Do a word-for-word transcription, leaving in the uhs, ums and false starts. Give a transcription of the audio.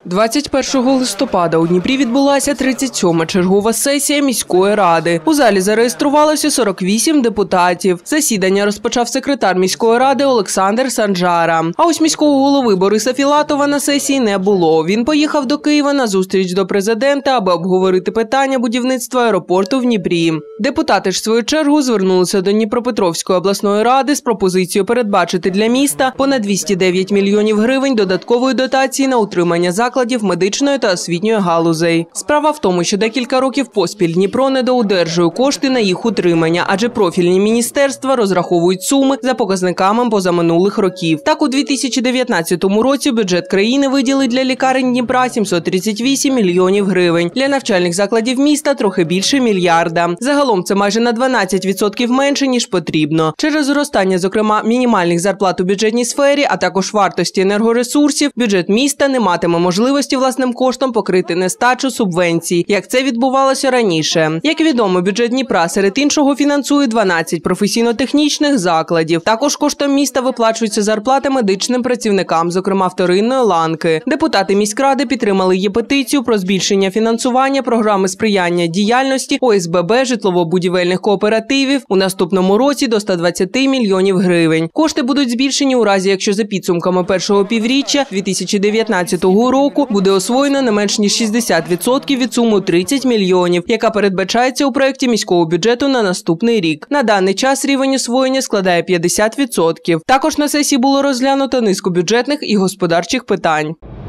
двадцять першого листопада у Дніпрі відбулася тридцять сьома чергова сесія міської ради. У залі зареєструвалося сорок вісім депутатів. Засідання розпочав секретар міської ради Олександр Санжара. А ось міського голови Бориса Філатова на сесії не було. Він поїхав до Києва на зустріч до президента, аби обговорити питання будівництва аеропорту в Дніпрі. Депутати ж в свою чергу звернулися до Дніпропетровської обласної ради з пропозицією передбачити для міста понад двісті дев'ять мільйонів гривень додаткової дотації на утримання закладів медичної та освітньої галузей. Справа в тому, що декілька років поспіль Дніпро недоодержує кошти на їх утримання, адже профільні міністерства розраховують суми за показниками позаминулих років. Так, у дві тисячі дев'ятнадцятому році бюджет країни виділив для лікарень Дніпра сімсот тридцять вісім мільйонів гривень. Для навчальних закладів міста трохи більше мільярда. Загалом це майже на дванадцять відсотків менше, ніж потрібно. Через зростання, зокрема, мінімальних зарплат у бюджетній сфері, а також вартості енергоресурсів, бюджет міста не матиме можливості власним коштом покрити нестачу субвенцій, як це відбувалося раніше. Як відомо, бюджет Дніпра серед іншого фінансує дванадцять професійно-технічних закладів. Також коштом міста виплачуються зарплати медичним працівникам, зокрема вторинної ланки. Депутати міськради підтримали її петицію про збільшення фінансування програми сприяння діяльності О С Б Б житлово-будівельних кооперативів у наступному році до ста двадцяти мільйонів гривень. Кошти будуть збільшені у разі, якщо за підсумками першого півріччя дві тисячі дев'ятнадцятого року буде освоєно не менш ніж шістдесят відсотків від суми тридцять мільйонів, яка передбачається у проєкті міського бюджету на наступний рік. На даний час рівень освоєння складає п'ятдесят відсотків. Також на сесії було розглянуто низку бюджетних і господарчих питань.